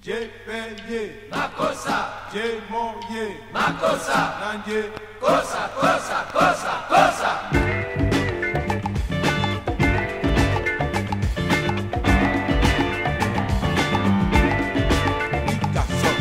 Jepeye, makosa, Jemoye, makosa, Nanje, kosa, kosa, kosa, kosa. Picasso.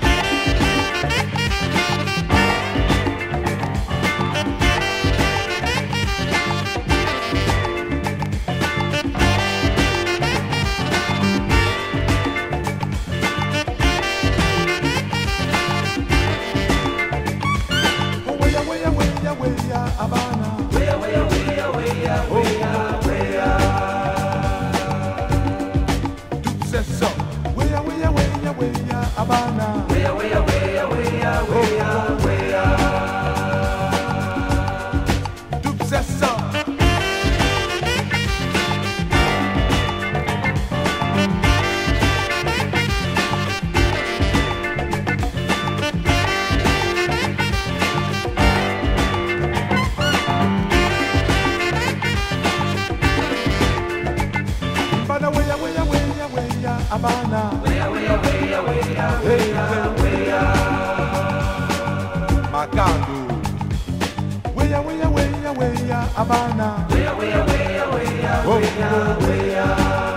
Habana. Wea, wea, wea, wea, wea, wea. Sucesso. Wea, wea, wea, wea, Habana. Wea, wea, wea, wea, wea, wea. Sucesso. Habana. Wea, wea, wea, wea, wea, wea. Macandu. Wea, wea, wea, wea, Habana. Wea, wea, wea, wea, wea, wea.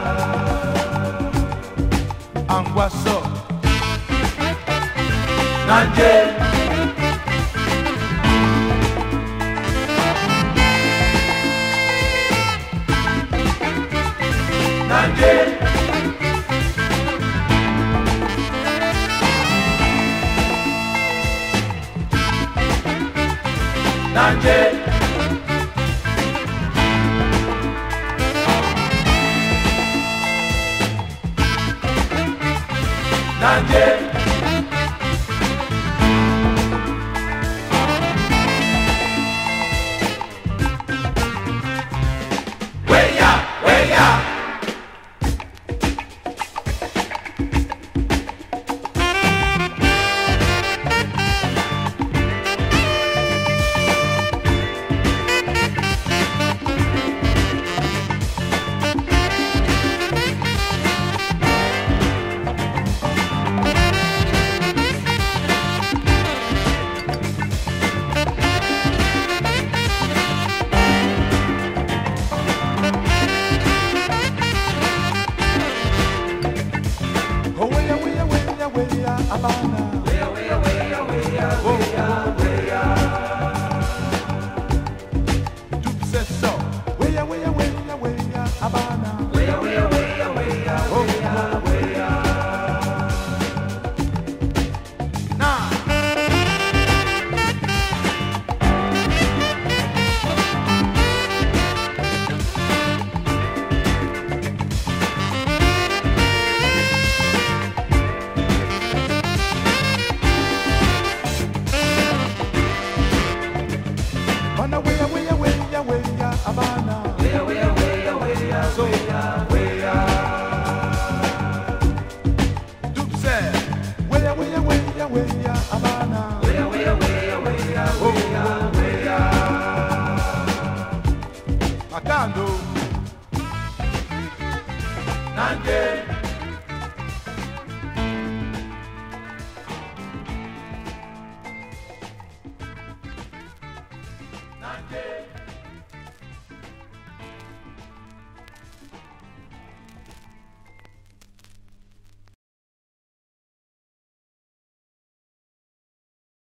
Anguasso. Nanje. Nanje. Nanje. Nanje. Weya, weya. Oh, wea, wea, wea, wea, Habana.